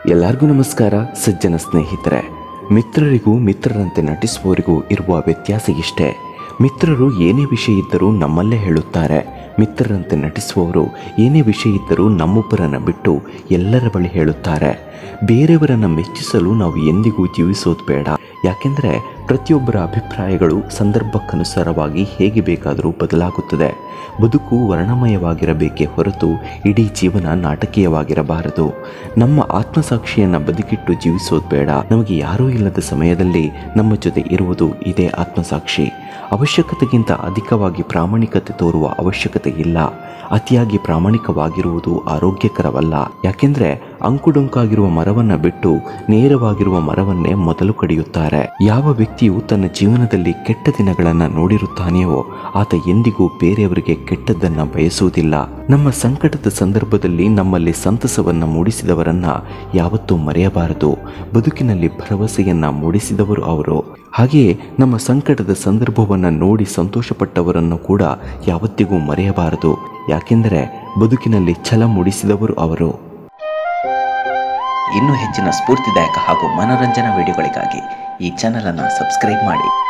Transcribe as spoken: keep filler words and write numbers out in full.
ಎಲ್ಲರಿಗೂ ನಮಸ್ಕಾರ ಸಜ್ಜನ ಸ್ನೇಹಿತರೆ. ಮಿತ್ರರಿಗೂ ಮಿತ್ರರಂತೆ ನಟಿಸುವವರಿಗೂ ಇರುವ ವ್ಯತ್ಯಾಸ ಇಷ್ಟೇ. ಮಿತ್ರರು ಏನೇ ವಿಷಯ ಇದ್ದರೂ ನಮ್ಮಲ್ಲೇ ಹೇಳುತ್ತಾರೆ. ಮಿತ್ರರಂತೆ ನಟಿಸುವವರು ಏನೇ ವಿಷಯ ಇದ್ದರೂ ನಮ್ಮೊಬ್ಬರನ್ನು ಬಿಟ್ಟು ಎಲ್ಲರ ಬಳಿ ಹೇಳುತ್ತಾರೆ. ಬೇರೆಯವರನ್ನು ಮೆಚ್ಚಿಸಲು ನಾವು ಎಂದಿಗೂ ಜೀವಿಸೋದು ಬೇಡ. ಯಾಕೆಂದರೆ ಪ್ರತಿಯೊಬ್ಬರ ಅಭಿಪ್ರಾಯಗಳು ಸಂದರ್ಭಕ್ಕನುಸಾರವಾಗಿ ಹೇಗೆ ಬೇಕಾದರೂ ಬದಲಾಗುತ್ತದೆ. ಬದುಕು ವರ್ಣಮಯವಾಗಿರಬೇಕೇ ಹೊರತು ಇಡೀ ಜೀವನ ನಾಟಕೀಯವಾಗಿರಬಾರದು. ನಮ್ಮ ಆತ್ಮಸಾಕ್ಷಿಯನ್ನು ಬದುಕಿಟ್ಟು ಜೀವಿಸೋದು ಬೇಡ. ನಮಗೆ ಯಾರೂ ಇಲ್ಲದ ಸಮಯದಲ್ಲಿ ನಮ್ಮ ಜೊತೆ ಇರುವುದು ಇದೇ ಆತ್ಮಸಾಕ್ಷಿ. ಅವಶ್ಯಕತೆಗಿಂತ ಅಧಿಕವಾಗಿ ಪ್ರಾಮಾಣಿಕತೆ ತೋರುವ ಅವಶ್ಯಕತೆ ಇಲ್ಲ. ಅತಿಯಾಗಿ ಪ್ರಾಮಾಣಿಕವಾಗಿರುವುದು ಆರೋಗ್ಯಕರವಲ್ಲ. ಯಾಕೆಂದರೆ ಅಂಕುಡೊಂಕಾಗಿರುವ ಮರವನ್ನು ಬಿಟ್ಟು ನೇರವಾಗಿರುವ ಮರವನ್ನೇ ಮೊದಲು ಕಡಿಯುತ್ತಾರೆ. ಯಾವ ವ್ಯಕ್ತಿಯು ತನ್ನ ಜೀವನದಲ್ಲಿ ಕೆಟ್ಟ ದಿನಗಳನ್ನು ನೋಡಿರುತ್ತಾನೆಯೋ ಆತ ಎಂದಿಗೂ ಬೇರೆಯವರಿಗೆ ಕೆಟ್ಟದ್ದನ್ನು ಬಯಸುವುದಿಲ್ಲ. ನಮ್ಮ ಸಂಕಟದ ಸಂದರ್ಭದಲ್ಲಿ ನಮ್ಮಲ್ಲಿ ಸಂತಸವನ್ನು ಮೂಡಿಸಿದವರನ್ನ ಯಾವತ್ತೂ ಮರೆಯಬಾರದು. ಬದುಕಿನಲ್ಲಿ ಭರವಸೆಯನ್ನ ಮೂಡಿಸಿದವರು ಅವರು. ಹಾಗೆಯೇ ನಮ್ಮ ಸಂಕಟದ ಸಂದರ್ಭವನ್ನು ನೋಡಿ ಸಂತೋಷಪಟ್ಟವರನ್ನು ಕೂಡ ಯಾವತ್ತಿಗೂ ಮರೆಯಬಾರದು. ಯಾಕೆಂದರೆ ಬದುಕಿನಲ್ಲಿ ಛಲ ಮೂಡಿಸಿದವರು ಅವರು. ಇನ್ನೂ ಹೆಚ್ಚಿನ ಸ್ಫೂರ್ತಿದಾಯಕ ಹಾಗೂ ಮನೋರಂಜನಾ ವಿಡಿಯೋಗಳಿಗಾಗಿ ಈ ಚಾನಲ್ ಅನ್ನು ಸಬ್ಸ್ಕ್ರೈಬ್ ಮಾಡಿ.